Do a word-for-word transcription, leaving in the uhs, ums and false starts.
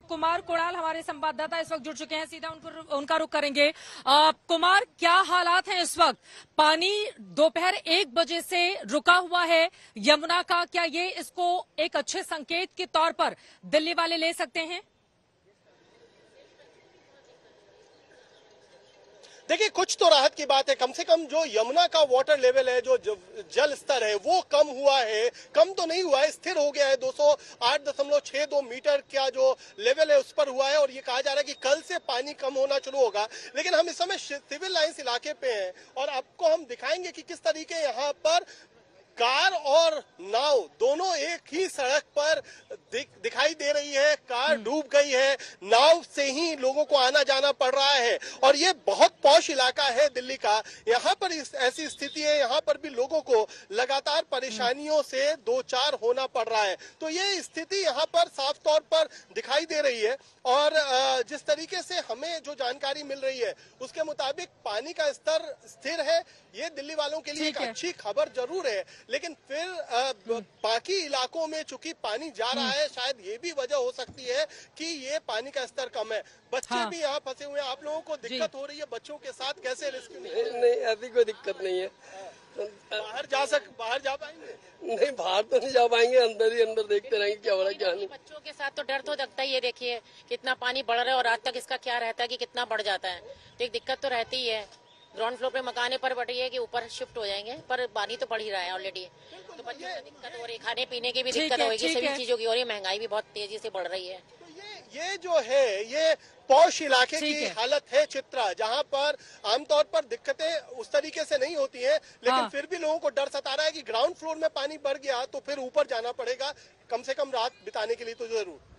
कुमार कोड़ाल हमारे संवाददाता इस वक्त जुड़ चुके हैं, सीधा उनको उनका रुख करेंगे। आ, कुमार, क्या हालात हैं इस वक्त? पानी दोपहर एक बजे से रुका हुआ है यमुना का, क्या ये इसको एक अच्छे संकेत के तौर पर दिल्ली वाले ले सकते हैं? देखिए, कुछ तो राहत की बात है। कम से कम जो यमुना का वाटर लेवल है, जो जल स्तर है, वो कम हुआ है। कम तो नहीं हुआ है, स्थिर हो गया है। दो सौ आठ दशमलव छह दो मीटर का जो लेवल है उस पर हुआ है और ये कहा जा रहा है कि कल से पानी कम होना शुरू होगा। लेकिन हम इस समय सिविल लाइंस इलाके पे हैं और आपको हम दिखाएंगे कि किस तरीके यहाँ पर कार और नाव दोनों एक ही सड़क पर दिख, दिखाई दे रही है। कार डूब गई है, नाव से ही लोगों को आना जाना पड़ रहा है और ये बहुत पॉश इलाका है दिल्ली का। यहाँ पर इस, ऐसी स्थिति है, यहाँ पर भी लोगों को लगातार परेशानियों से दो चार होना पड़ रहा है। तो ये स्थिति यहाँ पर साफ तौर पर दिखाई दे रही है और जिस तरीके से हमें जो जानकारी मिल रही है उसके मुताबिक पानी का स्तर स्थिर है। ये दिल्ली वालों के लिए एक अच्छी खबर जरूर है, लेकिन फिर बाकी इलाकों में चूंकि पानी जा रहा है, शायद ये भी वजह हो सकती है कि ये पानी का स्तर कम है। बच्चे हाँ। भी यहाँ फंसे हुए हैं। आप लोगों को दिक्कत हो रही है बच्चों के साथ? कैसे रेस्क्यू? नहीं, नहीं ऐसी कोई दिक्कत नहीं है। बाहर जा सक बाहर जा पाएंगे? नहीं, बाहर तो नहीं जा पाएंगे, अंदर ही अंदर देखते रहेंगे क्या हो रहा है क्या नहीं। बच्चों के साथ तो डर तो लगता ही है। देखिए कितना पानी बढ़ रहा है और आज तक इसका क्या रहता है कि कितना बढ़ जाता है, तो एक दिक्कत तो रहती ही है। ग्राउंड फ्लोर पे मकाने पर बढ़ी है कि ऊपर शिफ्ट हो जाएंगे, पर पानी तो बढ़ ही रहा है ऑलरेडी। तो बच्चों को दिक्कत हो रही है, खाने पीने की भी दिक्कत होगी, सभी चीजों की हो रही है। महंगाई भी बहुत तेजी से बढ़ रही है। तो ये ये जो है ये पौष इलाके की हालत है चित्रा, जहां पर आमतौर पर दिक्कतें उस तरीके से नहीं होती हैं, लेकिन हाँ। फिर भी लोगों को डर सता रहा है कि ग्राउंड फ्लोर में पानी बढ़ गया तो फिर ऊपर जाना पड़ेगा कम से कम रात बिताने के लिए तो जरूर।